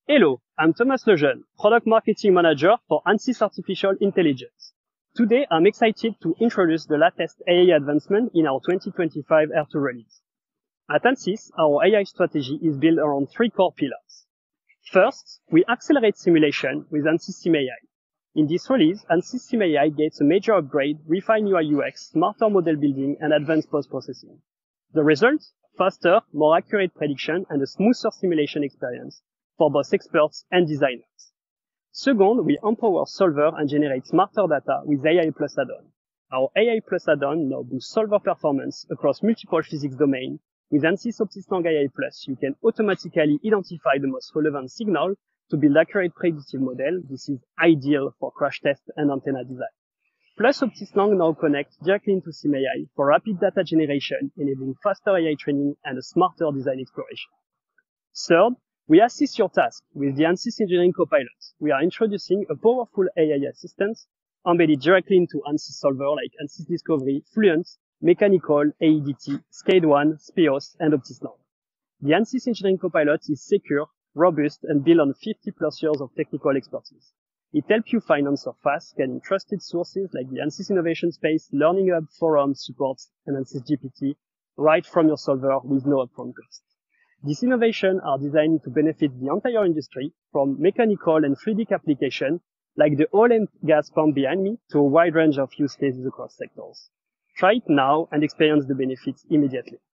Hello, I'm Thomas Lejeune, Product Marketing Manager for Ansys Artificial Intelligence. Today, I'm excited to introduce the latest AI advancement in our 2025 R2 release. At Ansys, our AI strategy is built around three core pillars. First, we accelerate simulation with Ansys AI. In this release, Ansys AI gets a major upgrade, refined UI UX, smarter model building, and advanced post-processing. The result? Faster, more accurate prediction, and a smoother simulation experience for both experts and designers. Second, we empower solver and generate smarter data with AI Plus add-on. Our AI Plus add-on now boosts solver performance across multiple physics domains. With Ansys OptiSlang AI Plus, you can automatically identify the most relevant signal to build accurate predictive model. This is ideal for crash test and antenna design. Plus, OptiSlang now connects directly into SimAI for rapid data generation, enabling faster AI training and a smarter design exploration. Third, we assist your task with the Ansys Engineering Copilot. We are introducing a powerful AI assistant embedded directly into Ansys solver like Ansys Discovery, Fluent, Mechanical, AEDT, SCADE1, SPIOS, and OptiSlang. The Ansys Engineering Copilot is secure, robust, and built on 50+ years of technical expertise. It helps you find answers fast, scanning trusted sources like the Ansys Innovation Space, Learning Hub, forums, supports, and Ansys GPT right from your solver with no upfront cost. These innovations are designed to benefit the entire industry, from mechanical and 3D applications like the oil and gas pump behind me to a wide range of use cases across sectors. Try it now and experience the benefits immediately.